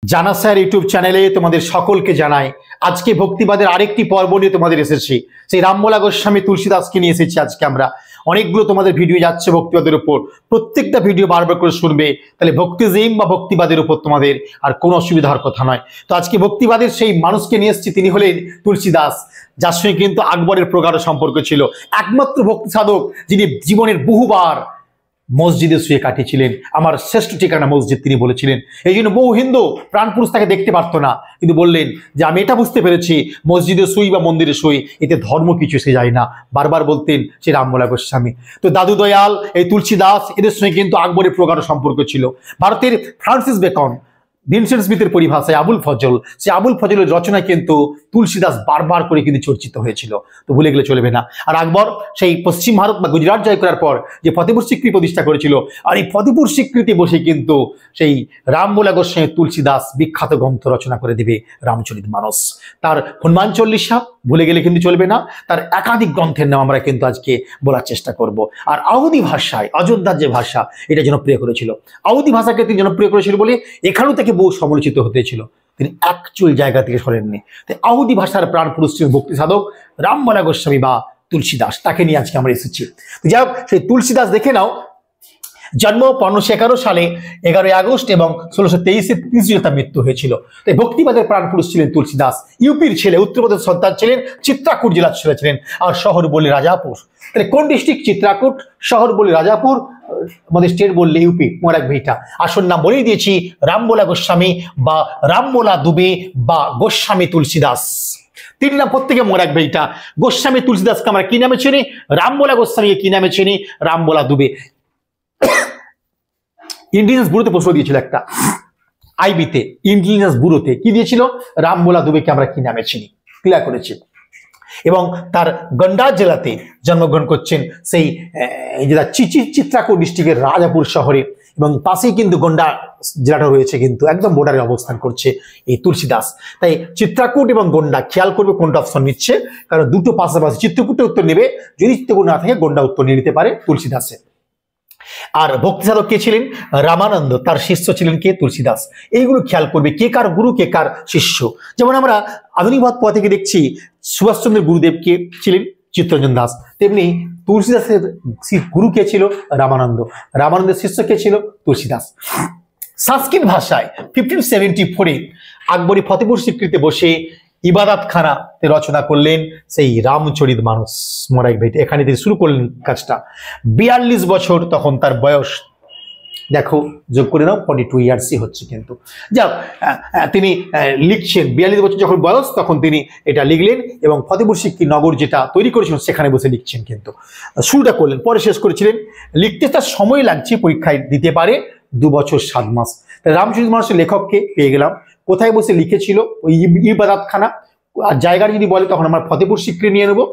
জানা sir YouTube চ্যানেলে তোমাদের সকলকে জানাই। আজকে ভক্তিবাদের আরেকটি পর্ব নিয়ে তোমাদের এসেছি। সেই রামমোলা গোস্বামী তুলসীদাসকে নিয়ে এসেছি। আজকে আমরা অনেকগুলো তোমাদের ভিডিও যাচ্ছে ভক্তিবাদের উপর, প্রত্যেকটা ভিডিও বারবার করে শুনবে, তাহলে ভক্তিজিম বা ভক্তিবাদের উপর তোমাদের আর কোনো অসুবিধা হওয়ার কথা নয়। তো আজকে ভক্তিবাদের সেই মানুষকে নিয়ে এসেছি, তিনি হলেন তুলসীদাস, যার সঙ্গে কিন্তু আকবরের প্রগাঢ় সম্পর্ক ছিল। একমাত্র ভক্তি সাধক যিনি জীবনের বহুবার মসজিদে শুয়ে কাটিয়েছিলেন। আমার শ্রেষ্ঠ ঠিকানা মসজিদ, তিনি বলেছিলেন। এই জন্য বহু হিন্দু প্রাণপুরুষ তাকে দেখতে পারতো না, কিন্তু বললেন যে আমি এটা বুঝতে পেরেছি, মসজিদে শুই বা মন্দিরে শুই, এতে ধর্ম কিছু এসে যায় না। বারবার বলতেন সেই রামমোলা গোস্বামী। তো দাদু দয়াল, এই তুলসীদাস, এদের সঙ্গে কিন্তু আকবরের প্রগাঢ় সম্পর্ক ছিল। ভারতের ফ্রান্সিস বেকন, ভিনসেন্ট স্মিথের পরিভাষায় আবুল ফজল, সে আবুল ফজলের রচনায় কিন্তু তুলসীদাস বারবার করে কিন্তু চর্চিত হয়েছিল। তো ভুলে গেলে চলবে না। আর আকবর সেই পশ্চিম ভারত বা গুজরাট জয় করার পর যে ফতেপুর সিক্রি প্রতিষ্ঠা করেছিল, আর এই ফতেপুর সিক্রিতে বসে কিন্তু সেই রামমোলা গোস্বামী তুলসীদাস বিখ্যাত গ্রন্থ রচনা করে দেবে রামচরিতমানস। তার হনুমান চল্লিশা ভুলে গেলে কিন্তু চলবে না। তার একাধিক গ্রন্থের নাম আমরা কিন্তু আজকে বলার চেষ্টা করব। আর আউদি ভাষায়, অযোধ্যার যে ভাষা, এটা জনপ্রিয় করেছিল। আউদি ভাষাকে তিনি জনপ্রিয় করেছিল বলে এখানেও তাকে বহু সমালোচিত হতেছিল। তিনি একচুল জায়গা থেকে সরেননি। তাই আউদি ভাষার প্রাণ পুরুষ ছিলেন ভক্তি সাধক রামমোলা গোস্বামী বা তুলসীদাস। তাকে নিয়ে আজকে আমরা এসেছি। যাই হোক, সেই তুলসীদাস দেখে নাও। জন্ম 1511 সালে 11 আগস্ট এবং 1623-এ 30 তার মৃত্যু হয়েছিল। তাই ভক্তিবাদের প্রাণ পুরুষ ছিলেন তুলসীদাস। ইউপির ছেলে, উত্তরপ্রদেশ সন্তান ছিলেন, চিত্রাকূট জেলার ছেলে ছিলেন। আর শহর বললে রাজাপুর। তাহলে কোন ডিস্ট্রিক্ট? চিত্রাকূট। শহর বললে রাজাপুর। আমাদের স্টেট বললে ইউপি, মনে রাখবে এটা। আসল নাম বলেই দিয়েছি, রামমোলা গোস্বামী বা রামমোলা দুবে বা গোস্বামী তুলসীদাস। তিন নাম প্রত্যেকে মনে রাখবে এটা। গোস্বামী তুলসীদাসকে আমরা কি নামে চিনি? রামমোলা গোস্বামীকে কি নামে চিনি? রামমোলা দুবে। ইন্টেলিজেন্স ব্যুরোতে প্রশ্ন দিয়েছিল একটা, আইবিতে ইন্টেলিজেন্স ব্যুরোতে কি দিয়েছিল? রামমোলা দুবেকে আমরা কি নামে চিনি, ক্লিয়ার করেছি। এবং তার গন্ডা জেলাতে জন্মগ্রহণ করছেন, সেই জেলা চিত্রাকূট ডিস্ট্রিক্টের রাজাপুর শহরে, এবং পাশেই কিন্তু গন্ডা জেলাটা রয়েছে, কিন্তু একদম বর্ডারে অবস্থান করছে এই তুলসীদাস। তাই চিত্রাকূট এবং গন্ডা খেয়াল করবে কোনটা অপশন নিচ্ছে, কারণ দুটো পাশাপাশি। চিত্রকূটে উত্তর নেবে, যদি চিত্রকূট না থাকে গন্ডা উত্তর নিয়ে নিতে পারে তুলসীদাসে। আর ভক্তি সাধক কে ছিলেন? রামানন্দ। তার শিষ্য ছিলেন কে? তুলসীদাস। এইগুলো খেয়াল করবে, কে কার গুরু, কে কার শিষ্য। যেমন আমরা আধুনিকবাদ পথ থেকে দেখছি সুভাষচন্দ্র গুরুদেব কে ছিলেন? চিত্তরঞ্জন দাস। তেমনি তুলসীদাসের গুরু কে ছিল? রামানন্দ। রামানন্দের শিষ্য কে ছিল? তুলসীদাস। সংস্কৃত ভাষায় 1574-এ আকবরী ফতেপুর সিক্রিতে বসে ইবাদতখানাতে রচনা করলেন সেই রামচরিতমানস। মনে রাখবে, এখানে তিনি শুরু করলেন কাজটা। 42 বছর তখন তার বয়স। দেখো, যোগ করে নাও, 42 ইয়ার্সই হচ্ছে কিন্তু। যাক, তিনি লিখছেন 42 বছর যখন বয়স, তখন তিনি এটা লিখলেন এবং ফতেপুর সিক্রি নগর যেটা তৈরি করেছিলেন সেখানে বসে লিখছেন। কিন্তু শুরুটা করলেন, পরে শেষ করেছিলেন। লিখতে তার সময় লাগছে, পরীক্ষায় দিতে পারে 2 বছর 7 মাস। তাই রামচরিতমানসের লেখককে পেয়ে গেলাম। কোথায় বসে লিখেছিল? ওই ইবাদতখানা। আর জায়গার যদি বলে তখন আমরা ফতেপুর সিক্রি নিয়ে নেব।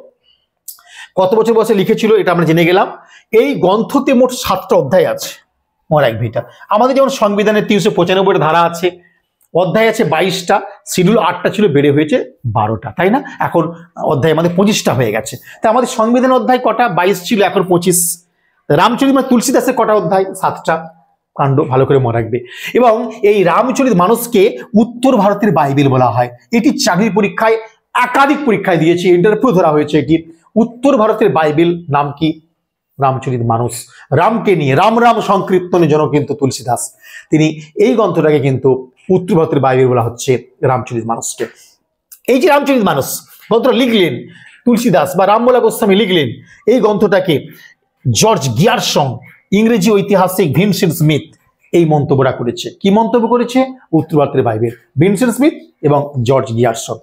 কত বছর বসে লিখেছিল এটা আমরা জেনে গেলাম। এই গ্রন্থতে মোট 7টা অধ্যায় আছে। মনে রাখবে এটা। আমাদের যেমন সংবিধানের 395 ধারা আছে, অধ্যায় আছে 22টা, শিডিউল 8টা ছিল, বেড়ে হয়েছে 12টা, তাই না? এখন অধ্যায় আমাদের 25টা হয়ে গেছে। তাই আমাদের সংবিধান অধ্যায় কটা? 22 ছিল, এখন 25। রামচরিতমানস তুলসীদাসের কটা অধ্যায়? 7টা। কাণ্ড ভালো করে মনে রাখবে। এবং এই রামচরিতমানসকে উত্তর ভারতের বাইবেল বলা হয়। এটি চাকরির পরীক্ষায়, একাধিক পরীক্ষায় দিয়েছে, ইন্টারভিউ ধরা হয়েছে। এটি উত্তর ভারতের বাইবেল। নাম কি? রামচরিতমানস। রামকে নিয়ে, রাম রাম সংকীর্তনের জন্য কিন্তু তুলসীদাস, তিনি এই গ্রন্থটাকে কিন্তু উত্তর ভারতের বাইবেল বলা হচ্ছে রামচরিতমানসকে। এই যে রামচরিতমানস গ্রন্থটা লিখলেন তুলসীদাস বা রামমোলা গোস্বামী লিখলেন, এই গ্রন্থটাকে জর্জ গিয়ারসন, ইংরেজি ঐতিহাসিক ভিনসেন্ট স্মিথ এই মন্তব্যটা করেছে। কি মন্তব্য করেছে? উত্তর ভারতের বাইবেল, ভিনসেন্ট স্মিথ এবং জর্জ গিয়ারসন।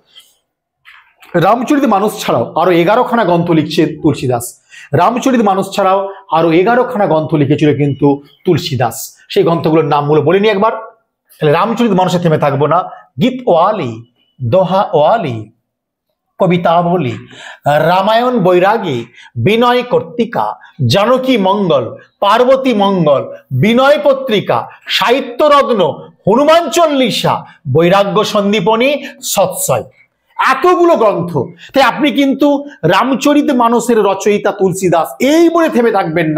রামচরিতমানস ছাড়াও আরো 11খানা গ্রন্থ লিখছে তুলসীদাস। রামচরিতমানস ছাড়াও আরো 11খানা গ্রন্থ লিখেছিল কিন্তু তুলসীদাস। সেই গ্রন্থগুলোর নামগুলো বলিনি একবার। তাহলে রামচরিতমানসে থেমে থাকবো না। গীত ওয়ালি, দোহা ওয়ালি, কবিতাবলী, রামায়ণ বৈরাগী, বিনয় কর্তিকা, জানকী মঙ্গল, পার্বতী মঙ্গল, বিনয় পত্রিকা, সাহিত্য রত্ন, হনুমান চল্লিশা, বৈরাগ্য সন্দীপনী, সৎসয়, এতগুলো গ্রন্থ। তাই আপনি কিন্তু রামচরিতমানসের রচয়িতা তুলসীদাস এই বলে থেমে থাকবেন না।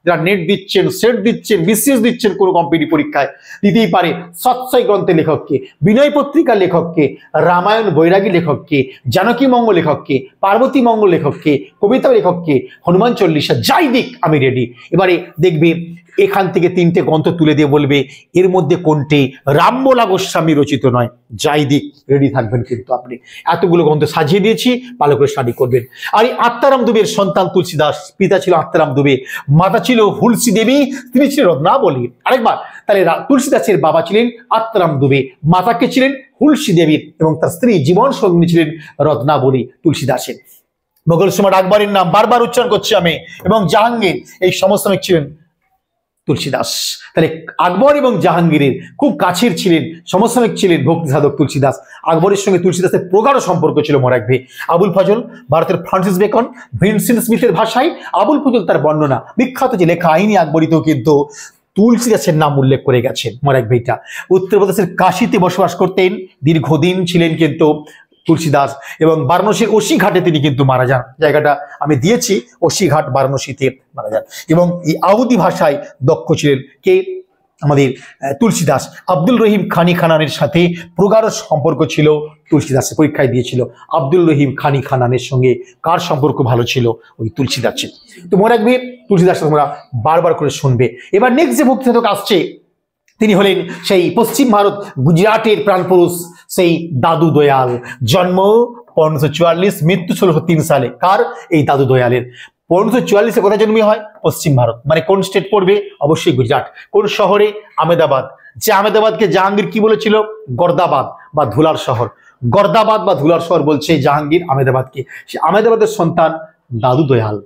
যারা নেট দিচ্ছেন, সেট দিচ্ছেন, বিসিএস দিচ্ছেন, কোনো কম্পিটিটিভ পরীক্ষায় দিতেই পারে। সৎসই গ্রন্থের লেখককে, বিনয় পত্রিকার লেখককে, রামায়ণ বৈরাগী লেখককে, জানকী মঙ্গল লেখককে, পার্বতী মঙ্গল লেখককে, কবিতা লেখককে, হনুমান চল্লিশা, যাই দিক আমি রেডি। এবারে দেখবে এখান থেকে 3টে গ্রন্থ তুলে দিয়ে বলবে এর মধ্যে কোনটি রামবোলা গোস্বামী রচিত নয়, যাই দিক রেডি থাকবেন কিন্তু আপনি। এতগুলো গ্রন্থ সাজিয়ে দিয়েছি, ভালো করে স্টাডি করবেন। আর এই আত্মারাম দুবের সন্তান তুলসীদাস, পিতা ছিল আত্মারাম দুবে, মাতা ছিল হুলসী দেবী, তিনি ছিলেন রত্নাবলী। আরেকবার, তাহলে তুলসীদাসের বাবা ছিলেন আত্মারাম দুবে, মাতাকে ছিলেন হুলসী দেবী এবং তার স্ত্রী জীবন সঙ্গিনী ছিলেন রত্নাবলী তুলসীদাসের। মোগল সম্রাট আকবরের নাম বারবার উচ্চারণ করছি আমি, এবং জাহাঙ্গীর এই সমসাময়িক ছিলেন তুলসীদাস। তাহলে আকবর এবং জাহাঙ্গীরের খুব কাছের ছিলেন, সমসাময়িক ছিলেন ভক্তি সাধক তুলসীদাস। আকবরের সঙ্গে তুলসীদাসের প্রগাঢ় সম্পর্ক ছিল মনে রাখবে। আবুল ফজল, ভারতের ফ্রান্সিস বেকন, ভিনসেন্ট স্মিথের ভাষায় আবুল ফজল তার বর্ণনা, বিখ্যাত যে লেখা আইনি আকবরীতেও কিন্তু তুলসীদাসের নাম উল্লেখ করে গেছেন মনে রাখবে এটা। উত্তরপ্রদেশের কাশীতে বসবাস করতেন, দীর্ঘদিন ছিলেন কিন্তু তুলসীদাস, এবং বারাণসীর অসিঘাটে তিনি কিন্তু মারা যান। জায়গাটা আমি দিয়েছি, অসিঘাট বারাণসীতে মারা যান। এবং এই আউদি ভাষায় দক্ষ ছিলেন কে? আমাদের তুলসীদাস। আব্দুল রহিম খানি খানানের সাথে প্রগাঢ় সম্পর্ক ছিল তুলসীদাসের, পরীক্ষায় দিয়েছিল আব্দুল রহিম খানি খানানের সঙ্গে কার সম্পর্ক ভালো ছিল? ওই তুলসীদাসের। তো মনে রাখবে তুলসীদাস তোমরা বারবার করে শুনবে। এবার নেক্সট যে ভক্তি সাধক আসছে তিনি হলেন সেই পশ্চিম ভারত গুজরাটের প্রাণপুরুষ সেই দাদু দয়াল। জন্ম 1544, মৃত্যু 1603 সালে। কার? এই দাদু দয়ালের। 1544 কোথায় জন্ম হয়? পশ্চিম ভারত। মানে কোন স্টেট পড়বে? অবশ্যই গুজরাট। কোন শহরে? আহমেদাবাদ। যে আহমেদাবাদকে জাহাঙ্গীর কি বলেছিল? গর্দাবাদ বা ধুলার শহর। গর্দাবাদ বা ধুলার শহর বলছে জাহাঙ্গীর আহমেদাবাদকে। সে আহমেদাবাদের সন্তান দাদু দয়াল।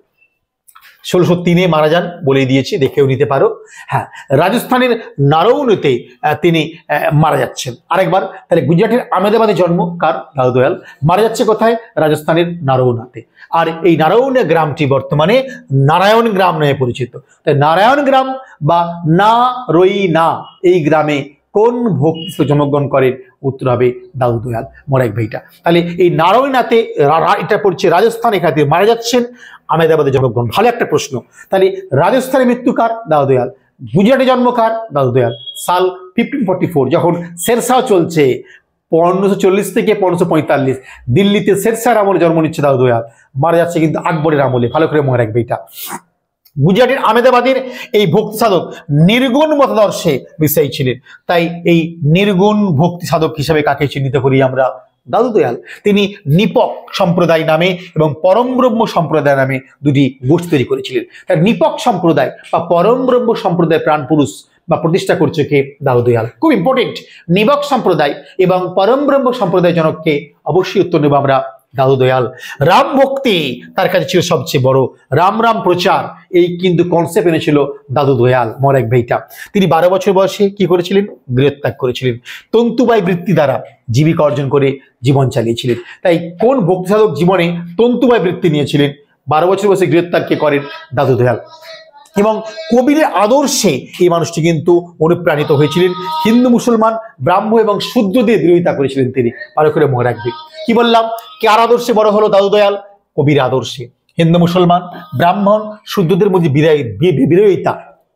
1603 মারা যান, বলে দিয়েছি, দেখেও নিতে পারো। হ্যাঁ, রাজস্থানের নারৌনতে তিনি মারা যাচ্ছেন। আরেকবার, তাহলে গুজরাটের আহমেদাবাদে জন্ম কার? দাদু দয়াল। মারা যাচ্ছে কোথায়? রাজস্থানের নারৌনাতে। আর এই নারায়ণ গ্রামটি বর্তমানে নারায়ণ গ্রাম নামে পরিচিত। তাই নারায়ণ গ্রাম বা না রই না, এই গ্রামে কোন ভক্তি জন্মগ্রহণ করেন? উত্তর হবে দাদু দয়াল। মরাইক ভাইটা। তাহলে এই নারায়ণাতে এটা পড়ছে রাজস্থান, এখানে মারা যাচ্ছেন, আহমেদাবাদে জন্মগ্রহণ। ভালো একটা প্রশ্ন। তাহলে রাজস্থানে মৃত্যু কার? দাদু দয়াল। গুজরাটে জন্ম কার? দাদু দয়াল। সাল 1544, যখন শেরশাহ চলছে, 1540 থেকে 1545, দিল্লিতে শেরশাহর আমলে জন্ম নিচ্ছে দাদু দয়াল। মারা যাচ্ছে কিন্তু আকবরের আমলে। ভালো করে মনে রাখবে এটা। গুজরাটের আহমেদাবাদের এই ভক্তি সাধক নির্গুণ মতাদর্শে বিশ্বাসী ছিলেন। তাই এই নির্গুণ ভক্তি সাধক হিসাবে কাকে চিহ্নিত করি আমরা? দাদু দয়াল। তিনি নিপক সম্প্রদায় নামে এবং পরম ব্রহ্ম সম্প্রদায় নামে দুটি গোষ্ঠী তৈরি করেছিলেন। তাই নিপক সম্প্রদায় বা পরম ব্রহ্ম সম্প্রদায় প্রাণ পুরুষ বা প্রতিষ্ঠা করছে কে? দাদু দয়াল। খুব ইম্পর্টেন্ট। নিপক সম্প্রদায় এবং পরম ব্রহ্ম সম্প্রদায় জনককে অবশ্যই উত্তর নেব আমরা দাদু দয়াল। রাম ভক্তি তার কাছে ছিল সবচেয়ে বড়। রাম রাম প্রচার, এই কিন্তু কনসেপ্ট এনেছিল দাদু দয়াল। মরেক ভাইটা। তিনি 12 বছর বয়সে কি করেছিলেন? গৃহত্যাগ করেছিলেন। তন্তুবাই বৃত্তি দ্বারা জীবিকা অর্জন করে জীবন চালিয়েছিলেন। তাই কোন ভক্তি সাধক জীবনে তন্তুবাই বৃত্তি নিয়েছিলেন? 12 বছর বয়সে গৃহত্যাগ কে করেন? দাদু দয়াল। এবং কবিরের আদর্শে এই মানুষটি কিন্তু অনুপ্রাণিত হয়েছিলেন। হিন্দু, মুসলমান, ব্রাহ্ম এবং শূদ্রদের বিরোধিতা করেছিলেন তিনি। ভালো করে মনে রাখবে। কি বললাম? কার আদর্শে বড় হলো দাদু দয়াল? কবির আদর্শে। হিন্দু, মুসলমান, ব্রাহ্মণ, শূদ্রদের মধ্যে বিরোধিতা,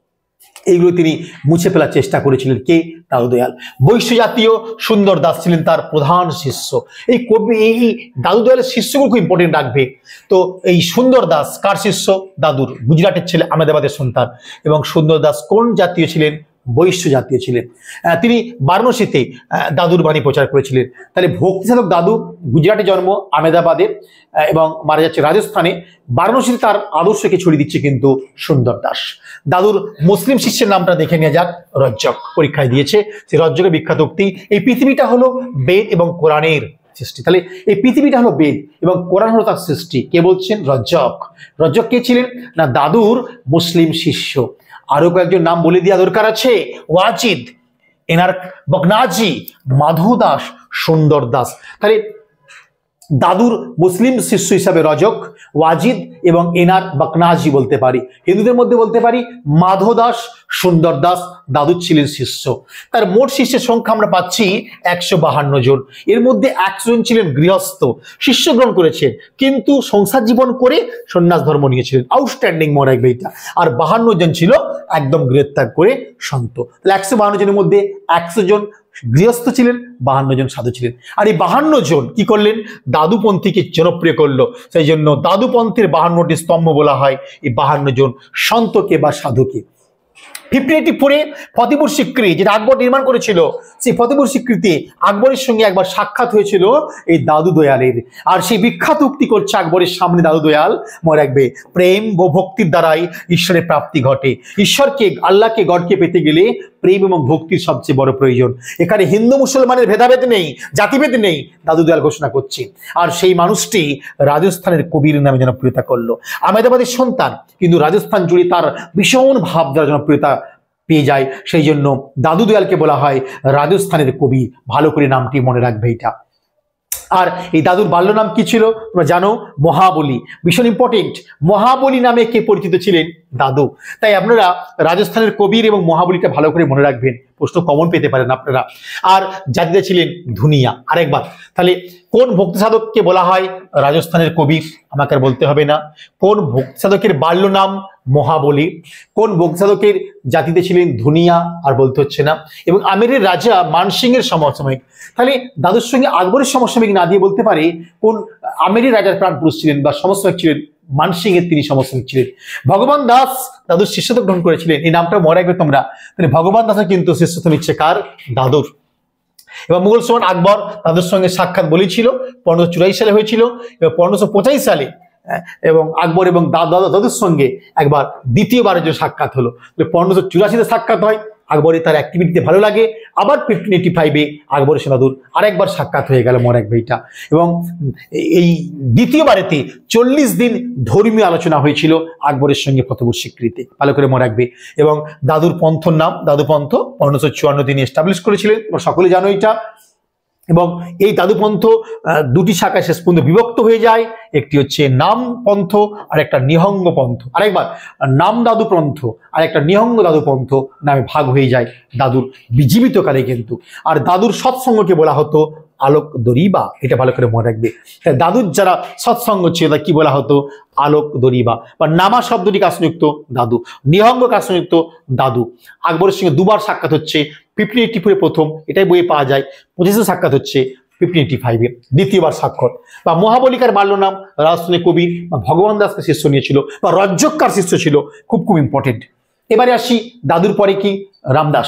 এইগুলো তিনি মুছে ফেলার চেষ্টা করেছিলেন কে? দাদু দয়াল। বৈশ্য জাতীয় সুন্দর দাস ছিলেন তার প্রধান শিষ্য। এই কবি, এই দাদু দয়ালের শিষ্যগুলো খুব ইম্পর্টেন্ট রাখবে। তো এই সুন্দর দাস কার শিষ্য? দাদুর। গুজরাটের ছেলে, আহমেদাবাদের সন্তান। এবং সুন্দর দাস কোন জাতীয় ছিলেন? বৈশ্য জাতীয় ছিলেন। তিনি বারাণসীতে দাদুর বাণী প্রচার করেছিলেন। তাহলে ভক্তি সাধক দাদু, গুজরাটে জন্ম, আহমেদাবাদে এবং মারা যাচ্ছে রাজস্থানে। বারাণসীতে তার আদর্শকে ছড়িয়ে দিচ্ছে কিন্তু সুন্দর দাস। দাদুর মুসলিম শিষ্যের নামটা দেখে নেওয়া যাক। রজ্জক। পরীক্ষায় দিয়েছে। সেই রজ্জকের বিখ্যাত উক্তি, এই পৃথিবীটা হলো বেদ এবং কোরআনের সৃষ্টি। তাহলে এই পৃথিবীটা হলো বেদ এবং কোরআন হলো তার সৃষ্টি। কে বলছেন? রজ্জক। রজ্জক কে ছিলেন? না দাদুর মুসলিম শিষ্য। আরো কয়েকজন নাম বলে দেওয়া দরকার আছে। ওয়াজিদ, এনার বকনাজি, মাধু দাস, সুন্দর দাস। তাহলে দাদুর মুসলিম শিষ্য হিসাবে রজক, ওয়াজিদ এবং এনার বাকনাজি বলতে পারি। হিন্দুদের মধ্যে বলতে পারি মাধব দাস, সুন্দর দাস দাদুর ছিলেন শিষ্য। তার মোট শিষ্যের সংখ্যা আমরা পাচ্ছি 152 জন। এর মধ্যে 100 জন ছিলেন গৃহস্থ, শিষ্য গ্রহণ করেছেন কিন্তু সংসার জীবন করে সন্ন্যাস ধর্ম নিয়েছিলেন, আউটস্ট্যান্ডিং মনে রাখবে এটা। আর 52 জন ছিল একদম গৃহত্যাগ করে সন্ত। তাহলে 152 জনের মধ্যে 100 জন গৃহস্থ ছিলেন, 52 জন সাধু ছিলেন। আর এই 52 জন কি করলেন? দাদুপন্থীকে জনপ্রিয় করলো। সেই জন্য দাদুপন্থীর 52টি স্তম্ভ বলা হয় এই 52 জন সন্তকে বা সাধুকে। 1584 ফতেপুর সিক্রি যেটা আকবর নির্মাণ করেছিল, সেই ফতেপুর সিক্রিতে আকবরের সঙ্গে একবার সাক্ষাৎ হয়েছিল এই দাদু দয়ালের। আর সেই বিখ্যাত উক্তি করছে আকবরের সামনে দাদু দয়াল, মনে রাখবে, প্রেম ও ভক্তির দ্বারাই ঈশ্বরের প্রাপ্তি ঘটে। ঈশ্বরকে, আল্লাহকে, গডকে পেতে গেলে প্রেম এবং ভক্তির সবচেয়ে বড় প্রয়োজন। এখানে হিন্দু মুসলমানের ভেদাভেদ নেই, জাতিভেদ নেই, দাদু দয়াল ঘোষণা করছে। আর সেই মানুষটি রাজস্থানের কবির নামে জনপ্রিয়তা করলো। আহমেদাবাদের সন্তান, কিন্তু রাজস্থান জুড়ে তার ভীষণ ভাব দ্বারা জনপ্রিয়তা পেয়ে যায়। সেই জন্য দাদু দয়ালকে বলা হয় রাজস্থানের কবি। ভালো করে নামটি মনে রাখবে এটা। আর এই দাদুর বাল্য নাম কি ছিল তোমরা জানো? মহাবলী। ভীষণ ইম্পর্টেন্ট, মহাবলী নামে কে পরিচিত ছিলেন? দাদু। তাই আপনারা রাজস্থানের কবির এবং মহাবলীটা ভালো করে মনে রাখবেন, প্রশ্ন কমন পেতে পারেন আপনারা। আর জাতিতে ছিলেন ধুনিয়া। আরেকবার, তাহলে কোন ভক্তি সাধককে বলা হয় রাজস্থানের কবি? আমাকে আর বলতে হবে না। কোন ভক্তি সাধকের বাল্য নাম? মহাবলী। কোন ভক্তি সাধকের জাতিতে ছিলেন? ধুনিয়া। আর বলতে হচ্ছে না। এবং আমেরের রাজা মানসিংহের সমসাময়িক। তাহলে দাদুর সঙ্গে আকবরের সমসাময়িক না দিয়ে বলতে পারে কোন আমেরের রাজার প্রাণ পুরুষ ছিলেন বা সমসাময়িক ছিলেন? মানসিংহের তিনি সমসাময়িক ছিলেন। ভগবান দাস দাদুর শিষ্যত্ব গ্রহণ করেছিলেন, এই নামটা মনে রাখবে তোমরা। তাহলে ভগবান দাসের কিন্তু শিষ্যত্ব নিচ্ছে কার? দাদুর। এবং মুঘল সম্রাট আকবর দাদুর সঙ্গে সাক্ষাৎ বলেছিল 1584 সালে হয়েছিল, এবং 1585 সালে এবং আকবর এবং দাদুর সঙ্গে একবার দ্বিতীয়বারের জন্য সাক্ষাৎ হলো। 1584 সাক্ষাৎ হয়, আকবরের তার অ্যাক্টিভিটিতে ভালো লাগে। আবার 1585 আকবরের সঙ্গে দাদুর আরেকবার সাক্ষাৎ হয়ে গেল, মনে রাখবে এটা। এবং এই দ্বিতীয়বারেতে 40 দিন ধর্মীয় আলোচনা হয়েছিল আকবরের সঙ্গে ফতেপুর সিক্রিতে, ভালো করে মনে রাখবে। এবং দাদুর পন্থর নাম দাদুপন্থ 1554 তিনি এস্টাবলিশ করেছিলেন, তোমরা সকলে জানো এটা। এবং এই দাদুপন্থ দুটি শাখায় শেষ পর্যন্ত বিভক্ত হয়ে যায়। একটি হচ্ছে নাম পন্থ আর একটা নিহঙ্গ পন্থ। আরেকবার, নাম দাদু পন্থ আর একটা নিহঙ্গ দাদু পন্থ নামে ভাগ হয়ে যায় দাদুর জীবিতকালে কিন্তু। আর দাদুর সৎসঙ্গকে বলা হতো আলোক দরিবা, এটা ভালো করে মনে রাখবে। দাদুর যারা সৎসঙ্গ ছিল তা কি বলা হতো? আলোক দরিবা। বা নামা শব্দটি কার সঙ্গে যুক্ত? দাদু। নিহঙ্গ কার সঙ্গে যুক্ত? দাদু। আকবরের সঙ্গে দুবার সাক্ষাৎ হচ্ছে, 1584 প্রথম, এটাই বইয়ে পাওয়া যায়। 25 সাক্ষাৎ হচ্ছে 1585 দ্বিতীয়বার সাক্ষাৎ। বা মহাবলিকার বাল্য নাম রাজস্থানের কবি বা ভগবান দাসকে শিষ্য নিয়েছিল, বা রজ্জককার শিষ্য ছিল, খুব খুব ইম্পর্টেন্ট। এবারে আসি দাদুর পরে কি? রামদাস।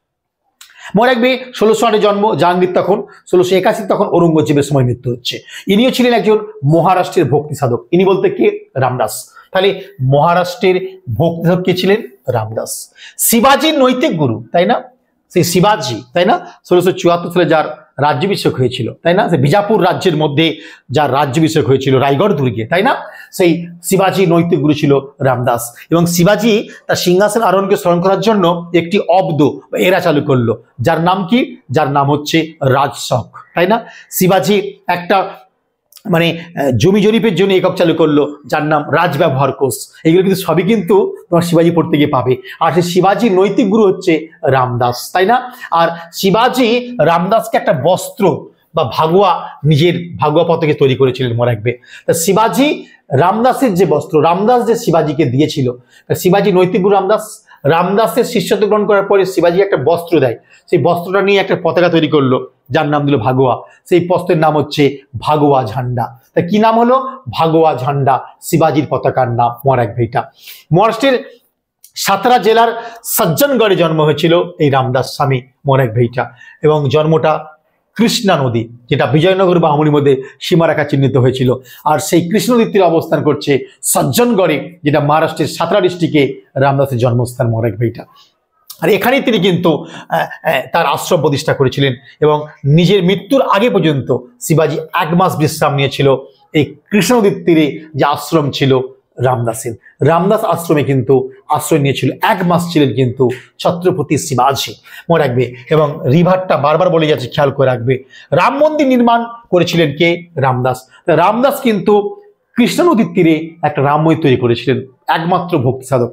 মনে রাখবে 1608 জন্ম জাহাঙ্গীর, তখন 1681 তখন ঔরঙ্গজেবের সময় মৃত্যু হচ্ছে। ইনিও ছিলেন একজন মহারাষ্ট্রের ভক্তি সাধক। ইনি বলতে কে? রামদাস। তাহলে মহারাষ্ট্রের ভক্তি সাধক কে ছিলেন? রামদাস। শিবাজির নৈতিক গুরু, তাই না? সেই শিবাজি, তাই না? 1674 সালে যার রাজ্যাভিষেক হয়েছিল, তাই না? সেই বিজাপুর রাজ্যের মধ্যে যার রাজ্যাভিষেক হয়েছিল রায়গড় দুর্গে, তাই না? সেই শিবাজি নৈতিক গুরু ছিল রামদাস। এবং শিবাজি তার সিংহাসন আরোহণকে স্মরণ করার জন্য একটি অব্দ এরা চালু করলো, যার নাম কি? যার নাম হচ্ছে রাজশক, তাই না? শিবাজি একটা মানে জমি জরিপের জন্য একক চালু করলো, যার নাম রাজ ব্যবহার কোষ। এগুলো কিন্তু সবই কিন্তু তোমার শিবাজি পড়তে গিয়ে পাবে। আর সেই শিবাজির নৈতিক গুরু হচ্ছে রামদাস, তাই না? আর শিবাজি রামদাসকে একটা বস্ত্র বা ভাগুয়া, নিজের ভাগুয়া পতাকা তৈরি করেছিলেন, মনে রাখবে। তা শিবাজি রামদাসের যে বস্ত্র রামদাস যে শিবাজিকে দিয়েছিল, শিবাজি নৈতিক গুরু রামদাস, রামদাসের শিষ্যত্ব গ্রহণ করার পরে শিবাজি একটা বস্ত্র দেয়, সেই বস্ত্রটা নিয়ে একটা পতাকা তৈরি করলো, যার নাম দিল ভাগোয়া। সেই বস্ত্রের নাম হচ্ছে ভাগোয়া ঝান্ডা। তা কি নাম হলো? ভাগোয়া ঝান্ডা, শিবাজির পতাকার নাম, মনে রাখবে এটা। মহারাষ্ট্রের সাতারা জেলার সজ্জনগড়ে জন্ম হয়েছিল এই রামদাস স্বামী, মনে রাখবে এটা। এবং জন্মটা কৃষ্ণা নদী, যেটা বিজয়নগর বা আমুরির মধ্যে সীমারেখা চিহ্নিত হয়েছিল। আর সেই কৃষ্ণ নদীর তীরে অবস্থান করছে সজ্জনগড়ে, যেটা মহারাষ্ট্রের সাতারা ডিস্ট্রিক্টে রামদাসের জন্মস্থান, মনে রাখবে এটা। আর এখানেই তিনি কিন্তু তার আশ্রম প্রতিষ্ঠা করেছিলেন। এবং নিজের মৃত্যুর আগে পর্যন্ত শিবাজি 1 মাস বিশ্রাম নিয়েছিল এই কৃষ্ণ নদীর তীরে যে আশ্রম ছিল রামদাসের। রামদাস আশ্রমে কিন্তু আশ্রয় নিয়েছিল, 1 মাস ছিলেন কিন্তু ছত্রপতি শিবাজি, মনে রাখবে। এবং রিভারটা বারবার বলে যাচ্ছে, খেয়াল করে রাখবে। রাম মন্দির নির্মাণ করেছিলেন কে? রামদাস। রামদাস কিন্তু কৃষ্ণা নদীর তীরে একটা রামময় তৈরি করেছিলেন, একমাত্র ভক্তি সাধক।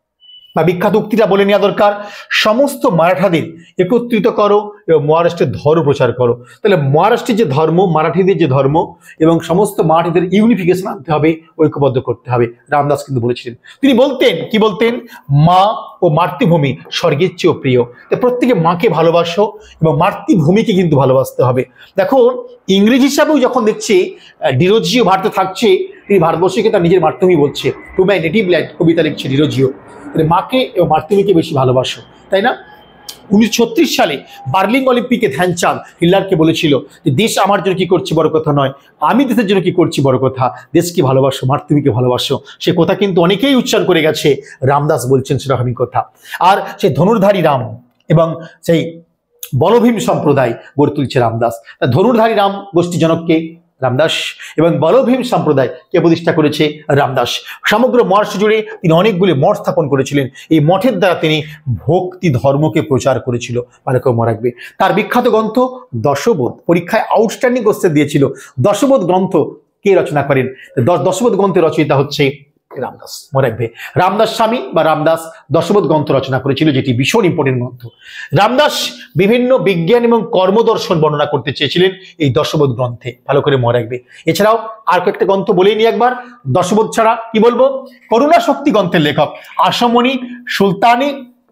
বা বিখ্যাত উক্তিটা বলে নেওয়া দরকার, সমস্ত মারাঠাদের একত্রিত করো এবং মহারাষ্ট্রের ধর্ম প্রচার করো। তাহলে মহারাষ্ট্রের যে ধর্ম, মারাঠিদের যে ধর্ম এবং সমস্ত মারাঠিদের ইউনিফিকেশন আনতে হবে, ঐক্যবদ্ধ করতে হবে, রামদাস কিন্তু বলেছিলেন। তিনি বলতেন, কি বলতেন? মা ও মাতৃভূমি স্বর্গের চেয়েও প্রিয়। তো প্রত্যেকে মাকে ভালোবাসো এবং মাতৃভূমিকে কিন্তু ভালোবাসতে হবে। দেখো, ইংরেজ হিসাবেও যখন দেখছি ডিরোজিও ভারতে থাকছে, তিনি ভারতবর্ষকে তার নিজের মাতৃভূমি বলছে, টু মাই নেটিভ ল্যান্ড, কবিতা লিখছে ডিরোজিও। মাকে এবং মাতৃভূমিকে বেশি ভালোবাসো, তাই না? 1936 সালে বার্লিন অলিম্পিকে ধ্যানচাঁদ হিটলারকে বলেছিল যে দেশ আমার জন্য কি করছে বড় কথা নয়, আমি দেশের জন্য কি করছি বড় কথা, দেশকে ভালোবাসো, মাতৃভূমিকে ভালোবাসো। সে কথা কিন্তু অনেকেই উচ্চারণ করে গেছে, রামদাস বলছেন সেরকমই কথা। আর সেই ধনুর্ধারী রাম এবং সেই বলভীম সম্প্রদায় গড়ে তুলছে রামদাস। ধনুর্ধারী রাম গোষ্ঠী জনককে? রামদাস। এবং বলভীম সম্প্রদায় কে প্রতিষ্ঠা করেছে? রামদাস। সমগ্র মহারাষ্ট্র জুড়ে তিনি অনেকগুলি মঠ স্থাপন করেছিলেন। এই মঠের দ্বারা তিনি ভক্তি ধর্মকে প্রচার করেছিল, ভালো করে মনে রাখবে। তার বিখ্যাত গ্রন্থ দশবোধ, পরীক্ষায় আউটস্ট্যান্ডিং কোশ্চেন দিয়েছিল। দশবোধ গ্রন্থ কে রচনা করেন? দশবোধ গ্রন্থের রচয়িতা হচ্ছে রামদাস, মনে রাখবে। রামদাস স্বামী বা রামদাস দশবোধ গ্রন্থ রচনা করেছিল, যেটি ভীষণ ইম্পর্টেন্ট গ্রন্থ। রামদাস বিভিন্ন বিজ্ঞান এবং কর্মদর্শন বর্ণনা করতে চেয়েছিলেন এই দশবোধ গ্রন্থে, ভালো করে মনে রাখবে। এছাড়াও আর কয়েকটা গ্রন্থ বলেই নি একবার, দশবোধ ছাড়া কি বলবো? করুণা শক্তি গ্রন্থের লেখক আসমণি সুলতানি,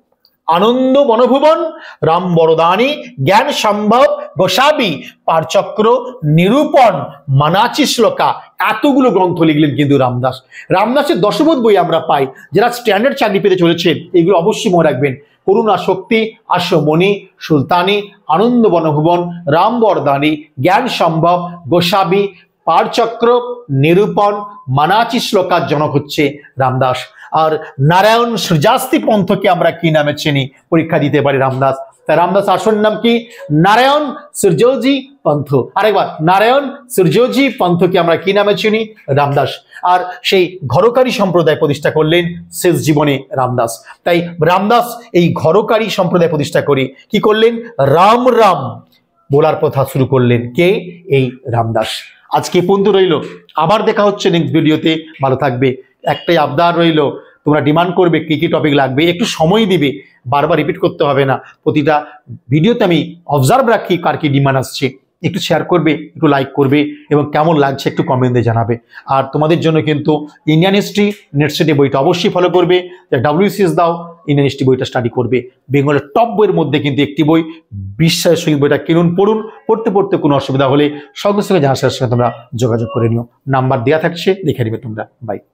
আনন্দ বনভুবন, রাম বরদানি, জ্ঞান সম্ভব গোসাবি, পারচক্র, নিরূপণ, মানাচি শ্লোকা, এতগুলো গ্রন্থ লিখলেন কিন্তু রামদাস। রামদাসের দশবোধ বই আমরা পাই। যারা স্ট্যান্ডার্ড চাকরি পেতে চলেছেন, এগুলো অবশ্যই মনে রাখবেন। করুণা শক্তি, আসমণি সুলতানি, আনন্দ বনভুবন, রাম বরদানি, জ্ঞান সম্ভব গোসাবি, পারচক্র, নিরূপণ, মানাচি শ্লোকার জনক হচ্ছে রামদাস। আর নারায়ণ সূর্যাস্তি পন্থকে আমরা কি নামে চিনি? পরীক্ষা দিতে পারি রামদাস। তাই রামদাস আসল নাম কি? নারায়ণ সূর্যজি পন্থ। আরেকবার, নারায়ণ সূর্যজি পন্থকে আমরা কি নামে চিনি? রামদাস। আর সেই ঘরকারী সম্প্রদায় প্রতিষ্ঠা করলেন শেষ জীবনে রামদাস। তাই রামদাস এই ঘরকারী সম্প্রদায় প্রতিষ্ঠা করে কি করলেন? রাম রাম বলার কথা শুরু করলেন কে? এই রামদাস। আজকে পর্যন্ত রইল, আবার দেখা হচ্ছে নেক্সট ভিডিওতে। ভালো থাকবে। একটাই আবদার রইল, তোমরা ডিমান্ড করবে কি কি টপিক লাগবে, একটু সময় দিবে, বারবার রিপিট করতে হবে না। প্রতিটা ভিডিওতে আমি অবজার্ভ রাখি কার কি ডিমান্ড আসছে। একটু শেয়ার করবে, একটু লাইক করবে এবং কেমন লাগছে একটু কমেন্টে জানাবে। আর তোমাদের জন্য কিন্তু ইন্ডিয়ান হিস্ট্রি নেটসেটে বইটা অবশ্যই ফলো করবে। WCS দাও, ইন্ডিয়ান হিস্ট্রি বইটা স্টাডি করবে। বেঙ্গলের টপ বইয়ের মধ্যে কিন্তু একটি বই, বিশ্বাসের সঙ্গে বইটা কিনুন, পড়ুন। পড়তে পড়তে কোনো অসুবিধা হলে সঙ্গে সঙ্গে জানার সঙ্গে তোমরা যোগাযোগ করে নিও। নাম্বার দেওয়া থাকছে, দেখে নেবে তোমরা। বাই।